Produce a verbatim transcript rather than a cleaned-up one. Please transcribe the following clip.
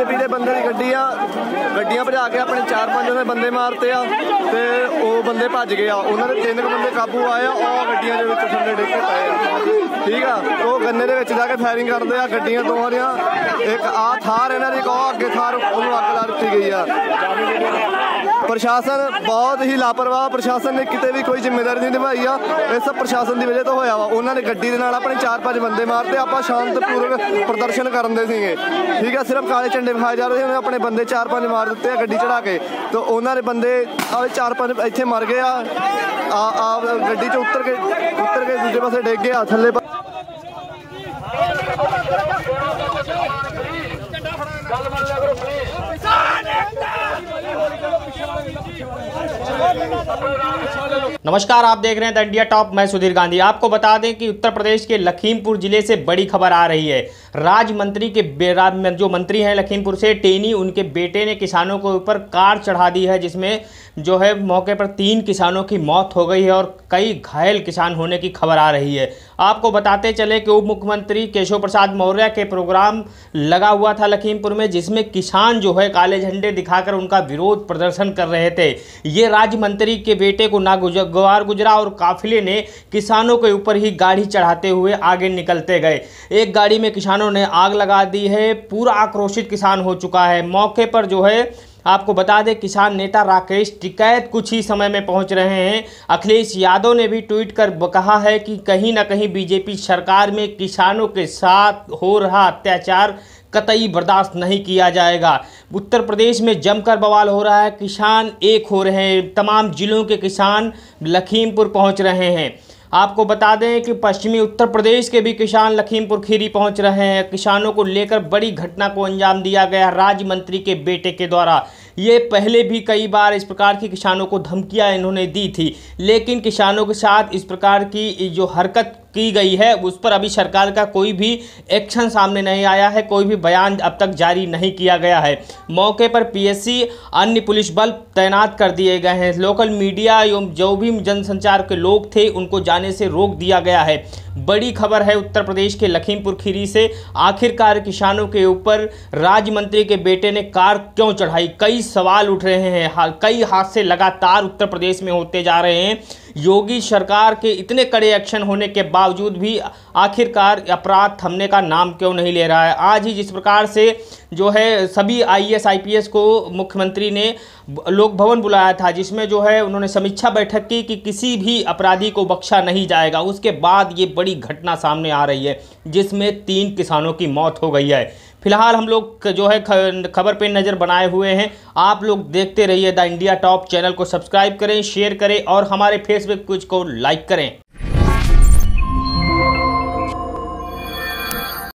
BJP के बंदे की गड्डी आ, गड्डियां भजा के अपने चार पांच उन्होंने बंदे मारते आ ते वो बंदे भज गए। उन्होंने तीन बंदे काबू आए और गड्डियां दे विच थल्ले डिग के पए आ। ठीक आ, वो गन्ने दे विच जाके फायरिंग करते आ गड्डियां दोवां दियां। एक आ थार इन्हां दी कहो अगे थार उन्होंने अग ला दित्ती गई आ। प्रशासन बहुत ही लापरवाह, प्रशासन ने किते भी कोई जिम्मेदारी नहीं निभाई आ। इस प्रशासन की वजह तो होया वा। उन्होंने गड्डी दे नाल अपने चार पांच बंदे मारते, आप शांतिपूर्वक प्रदर्शन करते थे। ठीक है, सिर्फ काले झंडे विखाए जा रहे थे, उन्हें अपने बंदे चार पांच मार दिते गड्डी चढ़ा के। तो उन्होंने बंदे चार पांच इत्थे मर गए आ, गड्डी च उतर के उतर के दूसरे पासे डिग गया थल्ले। नमस्कार, आप देख रहे हैं द इंडिया टॉप। मैं सुधीर गांधी। आपको बता दें कि उत्तर प्रदेश के लखीमपुर जिले से बड़ी खबर आ रही है। राज्य मंत्री के जो मंत्री हैं लखीमपुर से टेनी, उनके बेटे ने किसानों के ऊपर कार चढ़ा दी है, जिसमें जो है मौके पर तीन किसानों की मौत हो गई है और कई घायल किसान होने की खबर आ रही है। आपको बताते चले कि उप मुख्यमंत्री केशव प्रसाद मौर्य के प्रोग्राम लगा हुआ था लखीमपुर में, जिसमें किसान जो है काले झंडे दिखाकर उनका विरोध प्रदर्शन कर रहे थे। ये राज्य मंत्री के बेटे को नागवार गुजरा और काफिले ने किसानों के ऊपर ही गाड़ी चढ़ाते हुए आगे निकलते गए। एक गाड़ी में किसानों ने आग लगा दी है, पूरा आक्रोशित किसान हो चुका है। मौके पर जो है आपको बता दें किसान नेता राकेश टिकैत कुछ ही समय में पहुंच रहे हैं। अखिलेश यादव ने भी ट्वीट कर कहा है कि कहीं ना कहीं बीजेपी सरकार में किसानों के साथ हो रहा अत्याचार कतई बर्दाश्त नहीं किया जाएगा। उत्तर प्रदेश में जमकर बवाल हो रहा है, किसान एक हो रहे हैं, तमाम जिलों के किसान लखीमपुर पहुंच रहे हैं। आपको बता दें कि पश्चिमी उत्तर प्रदेश के भी किसान लखीमपुर खीरी पहुंच रहे हैं। किसानों को लेकर बड़ी घटना को अंजाम दिया गया राज्य मंत्री के बेटे के द्वारा। ये पहले भी कई बार इस प्रकार की किसानों को धमकियां इन्होंने दी थी, लेकिन किसानों के साथ इस प्रकार की जो हरकत की गई है उस पर अभी सरकार का कोई भी एक्शन सामने नहीं आया है, कोई भी बयान अब तक जारी नहीं किया गया है। मौके पर पीएससी, अन्य पुलिस बल तैनात कर दिए गए हैं। लोकल मीडिया एवं जो भी जनसंचार के लोग थे उनको जाने से रोक दिया गया है। बड़ी खबर है उत्तर प्रदेश के लखीमपुर खीरी से। आखिरकार किसानों के ऊपर राज्य मंत्री के बेटे ने कार क्यों चढ़ाई, कई सवाल उठ रहे हैं। कई हादसे लगातार उत्तर प्रदेश में होते जा रहे हैं। योगी सरकार के इतने कड़े एक्शन होने के बावजूद भी आखिरकार अपराध थमने का नाम क्यों नहीं ले रहा है। आज ही जिस प्रकार से जो है सभी आईएएस आईपीएस को मुख्यमंत्री ने लोक भवन बुलाया था, जिसमें जो है उन्होंने समीक्षा बैठक की कि किसी भी अपराधी को बख्शा नहीं जाएगा। उसके बाद ये बड़ी घटना सामने आ रही है जिसमें तीन किसानों की मौत हो गई है। फिलहाल हम लोग जो है खबर पे नज़र बनाए हुए हैं। आप लोग देखते रहिए द इंडिया टॉप। चैनल को सब्सक्राइब करें, शेयर करें और हमारे फेसबुक पेज को लाइक करें।